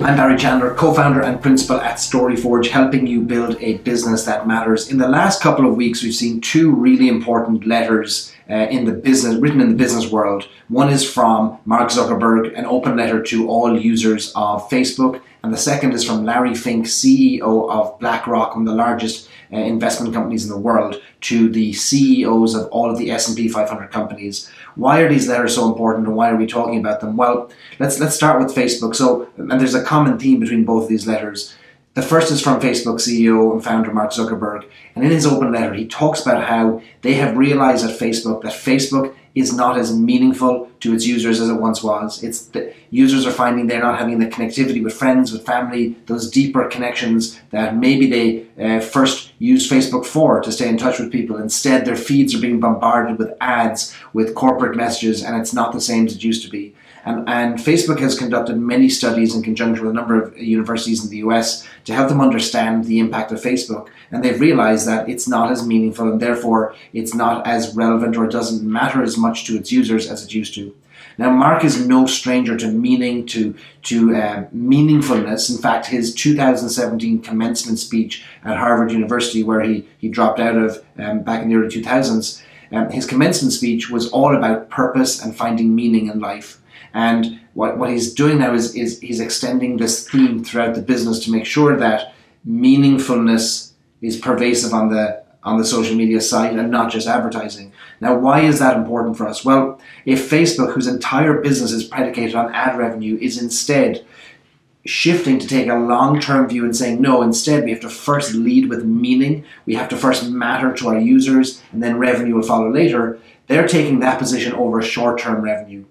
I'm Barry Chandler, co-founder and principal at Storyforge, helping you build a business that matters. In the last couple of weeks, we've seen two really important letters written in the business world. One is from Mark Zuckerberg, an open letter to all users of Facebook, and the second is from Larry Fink, CEO of BlackRock, one of the largest investment companies in the world, to the CEOs of all of the S&P 500 companies. Why are these letters so important, and why are we talking about them? Well, let's start with Facebook. And there's a common theme between both of these letters. The first is from Facebook CEO and founder Mark Zuckerberg, and in his open letter he talks about how they have realized at Facebook that Facebook is not as meaningful to its users as it once was. It's the users are finding they're not having the connectivity with friends, with family, those deeper connections that maybe they first used Facebook for, to stay in touch with people. Instead, their feeds are being bombarded with ads, with corporate messages, and it's not the same as it used to be. And Facebook has conducted many studies in conjunction with a number of universities in the US to help them understand the impact of Facebook. And they've realized that it's not as meaningful, and therefore it's not as relevant, or it doesn't matter as much to its users as it used to. Now, Mark is no stranger to meaning, to meaningfulness. In fact, his 2017 commencement speech at Harvard University, where he dropped out of back in the early 2000s, his commencement speech was all about purpose and finding meaning in life. And what he's doing now is he's extending this theme throughout the business to make sure that meaningfulness is pervasive on the social media side and not just advertising. Now, why is that important for us? Well, if Facebook, whose entire business is predicated on ad revenue, is instead shifting to take a long-term view and saying, no, instead we have to first lead with meaning, we have to first matter to our users, and then revenue will follow later, they're taking that position over short-term revenue.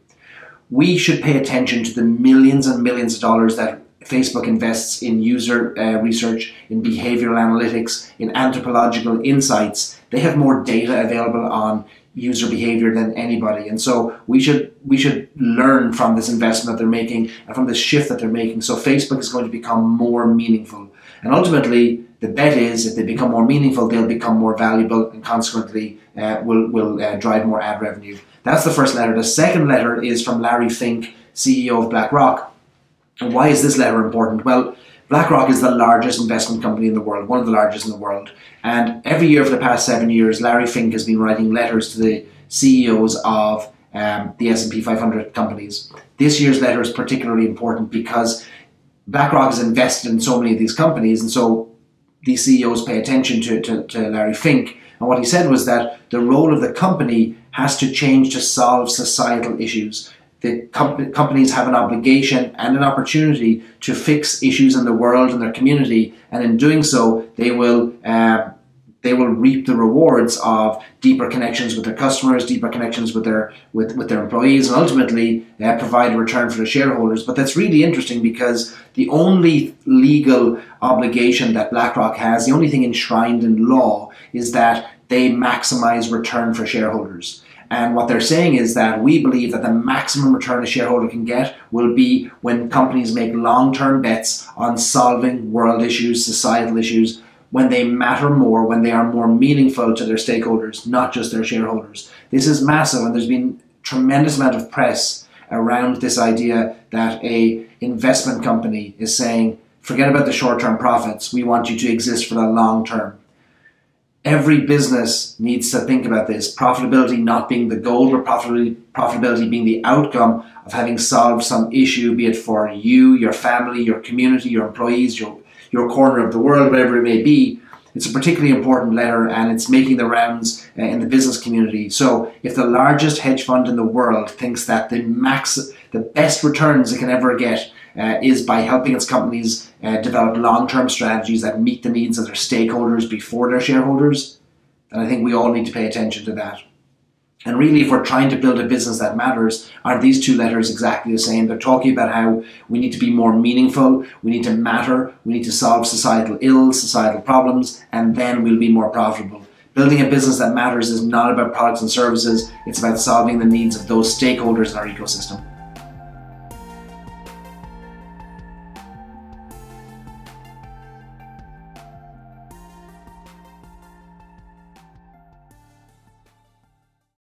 We should pay attention to the millions and millions of dollars that Facebook invests in user research, in behavioral analytics, in anthropological insights. They have more data available on user behavior than anybody. And so we should learn from this investment that they're making and from this shift that they're making. So Facebook is going to become more meaningful. And ultimately, the bet is if they become more meaningful, they'll become more valuable, and consequently will drive more ad revenue. That's the first letter. The second letter is from Larry Fink, CEO of BlackRock. And why is this letter important? Well, BlackRock is the largest investment company in the world, one of the largest in the world. And every year for the past 7 years, Larry Fink has been writing letters to the CEOs of the S&P 500 companies. This year's letter is particularly important because BlackRock has invested in so many of these companies, and so these CEOs pay attention to Larry Fink. And what he said was that the role of the company has to change to solve societal issues. The companies have an obligation and an opportunity to fix issues in the world and their community, and in doing so, they will reap the rewards of deeper connections with their customers, deeper connections with their employees, and ultimately provide a return for the shareholders. But that's really interesting because the only legal obligation that BlackRock has, the only thing enshrined in law, is that they maximize return for shareholders. And what they're saying is that we believe that the maximum return a shareholder can get will be when companies make long-term bets on solving world issues, societal issues, when they matter more, when they are more meaningful to their stakeholders, not just their shareholders. This is massive, and there's been a tremendous amount of press around this idea that an investment company is saying, forget about the short-term profits, we want you to exist for the long term. Every business needs to think about this. Profitability not being the goal, but profitability being the outcome of having solved some issue, be it for you, your family, your community, your employees, your corner of the world, whatever it may be. It's a particularly important letter, and it's making the rounds in the business community. So if the largest hedge fund in the world thinks that the best returns it can ever get is by helping its companies develop long-term strategies that meet the needs of their stakeholders before their shareholders, then I think we all need to pay attention to that. And really, if we're trying to build a business that matters, aren't these two letters exactly the same? They're talking about how we need to be more meaningful, we need to matter, we need to solve societal ills, societal problems, and then we'll be more profitable. Building a business that matters is not about products and services, it's about solving the needs of those stakeholders in our ecosystem.